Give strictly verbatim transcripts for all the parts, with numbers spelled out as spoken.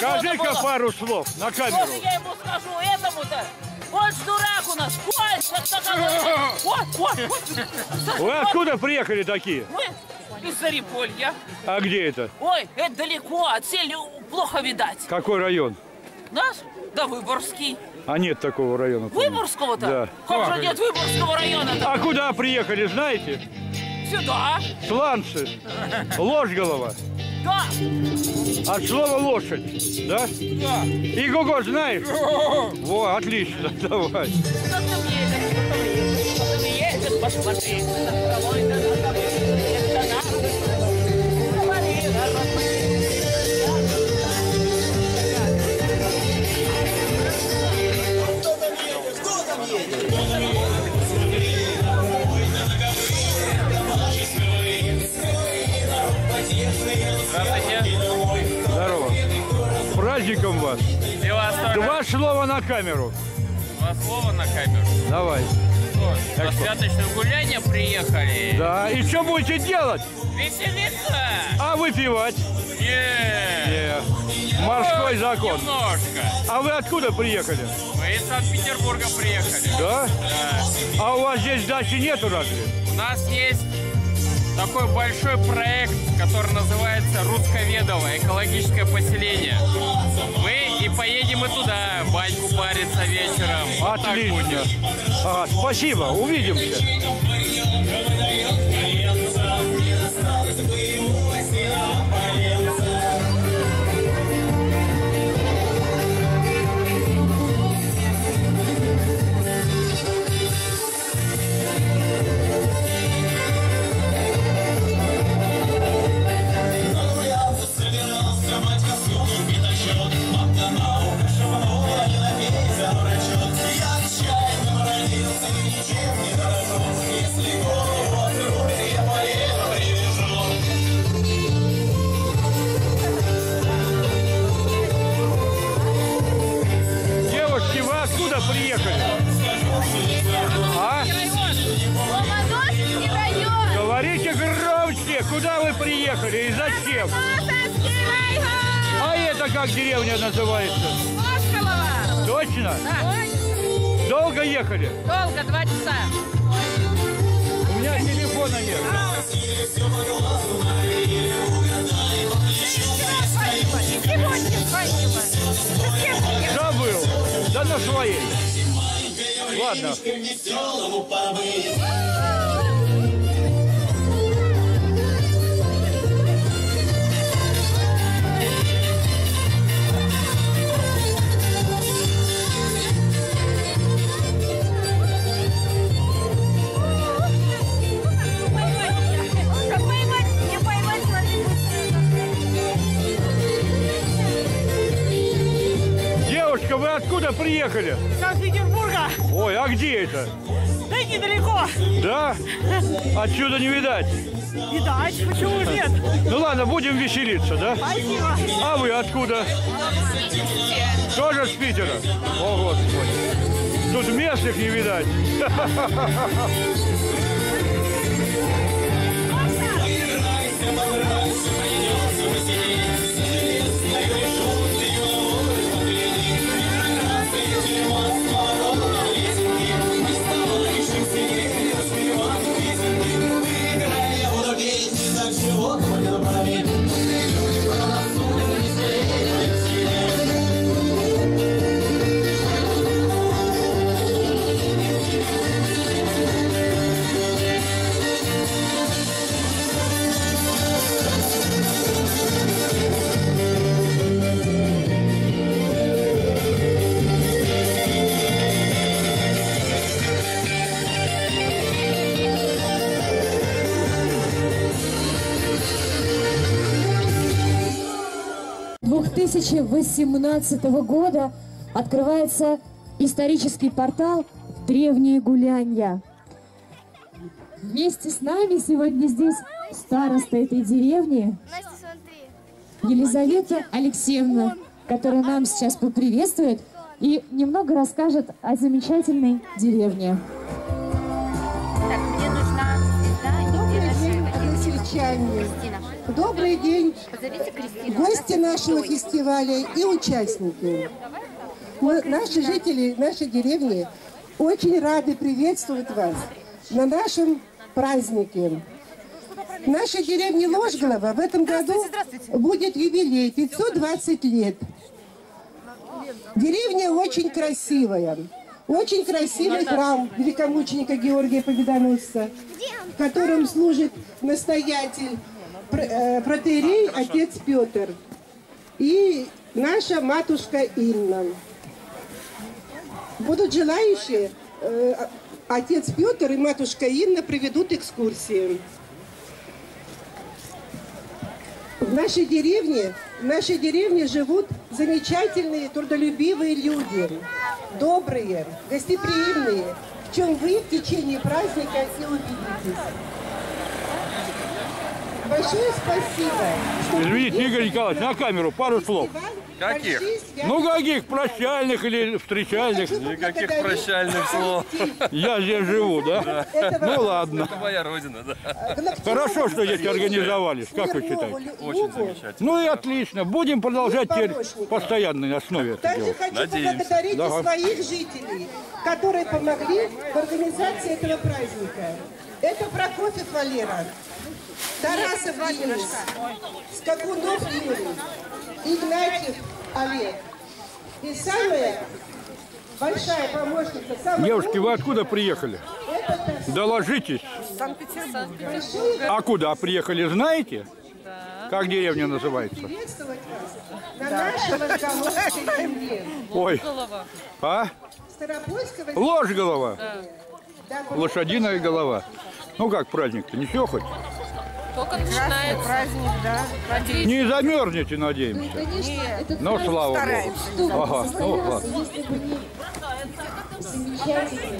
Скажи-ка пару слов на камеру. Что я ему скажу этому-то? Он ж дурак у нас. Ой, что такое? Ой, ой, ой. Вы откуда приехали такие? Мы из Зариполья. А где это? Ой, это далеко, отсель плохо видать. Какой район? Наш? Да, Выборгский. А нет такого района. Выборгского-то? Да. Как же нет Выборгского района-то? А куда приехали, знаете? Сюда. Сланцы. Ложголова. Да. От слова лошадь, да? Да. И Гого знаешь? Во, отлично, давай. Кто там едет? Кто там едет? Посмотри. Здорово. С праздником вас. Два слова на камеру. Два слова на камеру. Давай. Что, на святочное гуляние приехали? Да. И что будете делать? Веселиться? А выпивать? Нет. Нет. Морской закон. Немножко. А вы откуда приехали? Мы из Санкт-Петербурга приехали. Да? Да. А у вас здесь дачи нету разве? У нас есть такой большой проект, который называется Русковедово, экологическое поселение. Мы и поедем и туда, баньку париться вечером. Вот так Отлично. будет. Ага, спасибо, увидимся. Девушки, вы откуда приехали? А? Ломоносовский район. Говорите громче, куда вы приехали и зачем? Ломоносовский район. А это как деревня называется? Ложколово. Точно? Да. Долго ехали? Долго, два часа. У меня телефона нет. Сегодня свадьба. Забыл. Да на своей. Ладно. Девушка, вы откуда приехали? Из Санкт-Петербурга. Ой, а где это? Да недалеко. Да? Отсюда не видать. Видать, почему же нет? Ну ладно, будем веселиться, да? Спасибо. А вы откуда? Тоже с Питера? О, Господи. Тут местных не видать. две тысячи восемнадцатого года открывается исторический портал «Древние гулянья». Вместе с нами сегодня здесь староста этой деревни Елизавета Алексеевна, которая нам сейчас поприветствует и немного расскажет о замечательной деревне. Так, мне нужна звезда и Добрый день, односельчане. Кристина. Добрый день, гости нашего фестиваля и участники. Мы, наши жители нашей деревни очень рады приветствовать вас на нашем празднике. В нашей деревне Ложголово в этом году будет юбилей пятьсот двадцать лет. Деревня очень красивая. Очень красивый храм великомученика Георгия Победоносца, в котором служит настоятель протоиерей отец Петр и наша матушка Инна. Будут желающие, отец Петр и матушка Инна проведут экскурсии. В нашей деревне, в нашей деревне живут замечательные, трудолюбивые люди, добрые, гостеприимные, в чем вы в течение праздника и убедитесь. Большое спасибо. Извините, Игорь Николаевич, на камеру пару слов. Каких? Ну каких, прощальных или встречальных? Никаких прощальных слов. Я здесь живу, да? Ну ладно. Это моя родина, да. Хорошо, что здесь организовались, как вы считаете? Очень замечательно. Ну и отлично. Будем продолжать теперь постоянной основе это Также делать. хочу Надеемся. поблагодарить Да. и своих жителей, которые помогли в организации этого праздника. Это Прокофьев Валера, Тарасов Денис, Скакунов Юрий, Игнатьев Олег. И самая большая помощница, самая Девушки, вы откуда приехали? Доложитесь. А куда приехали, знаете? Как деревня называется? приветствовать вас на нашей Ложголовской земле. Ой. А? Старопольского Ложголово. Да, Лошадиная голова. Ну как праздник-то, ничего хоть? Только начинается праздник, да. Не замерзнете, надеемся. Конечно, этот Но слава Богу. Богу. Ага, ну ладно. Если бы не замечательный,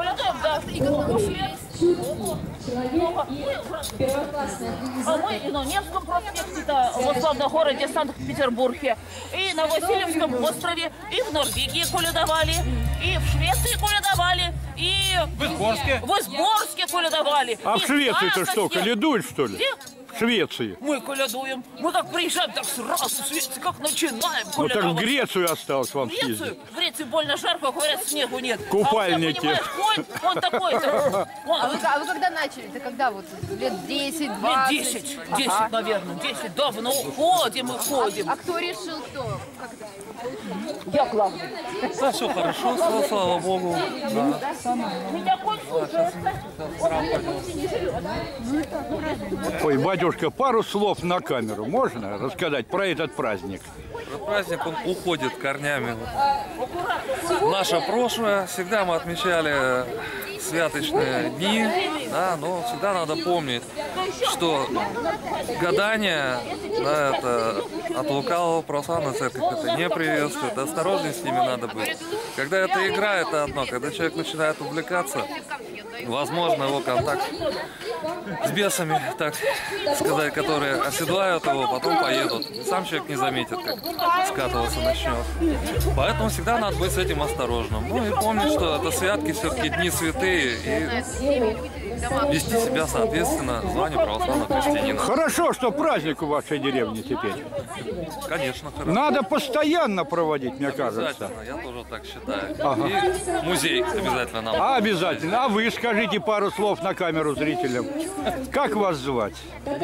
чуткий человек и первоклассный А мы организатор. и на Невском проспекте, это в славном городе Санкт-Петербурге, и на Васильевском острове, и в Норвегии колядовали, и в Швеции колядовали, и в Изборске, в Изборске колядовали. А И в Швеции-то нас что, соседи- колядуют, что ли? Где? В Швеции. Мы колядуем. Мы как приезжаем, так сразу в Швеции, как начинаем Ну так в колядовать. Грецию осталось вам В Грецию? съездить. В Греции больно жарко, говорят, снегу нет. Купальники. А у тебя, понимаешь, конь, он такой-то. Он- А вы, а вы когда начали? Это когда вот? Лет десять, Лет двадцать? десять, Ага. десять, наверное, десать. Давно ходим и ходим. А кто решил, кто? Как это? Я главный. Да, все хорошо, слава, слава Богу. Меня конь слушается. Он меня почти не живет. Ой, батюшка, пару слов на камеру можно рассказать про этот праздник? Праздник он уходит корнями в наше прошлое. Всегда мы отмечали святочные дни, да, но всегда надо помнить, что гадание, да, это от лукавого православная церковь это не приветствует. Осторожней с ними надо быть. Когда это игра, это одно. Когда человек начинает увлекаться, возможно, его контакт с бесами, так сказать, которые оседлают его, потом поедут. И сам человек не заметит, как скатываться начнет. Поэтому всегда надо быть с этим осторожным. Ну и помнить, что это святки, все-таки дни святые, и вести себя соответственно званию православного христианина. Хорошо, что праздник у вашей деревни теперь. Конечно, хорошо. Надо постоянно проводить, мне кажется. Обязательно, я тоже так считаю. Ага. И музей обязательно нам. А обязательно. А вы скажите пару слов на камеру зрителям. Как вас звать?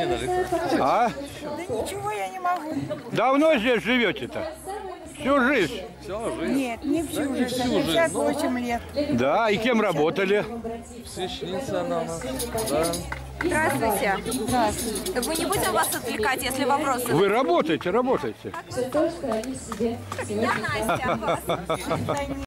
А? Ничего я не могу. Давно здесь живете-то? Всю жизнь? Нет, не всю жизнь, пятьдесят восемь лет. Да, и кем работали? Священница она у нас. Да. Здравствуйте. Здравствуйте. Вы не будем вас отвлекать, если вопросы? Вы работаете, работаете. Все то, что они себе сегодня Настя, а вас?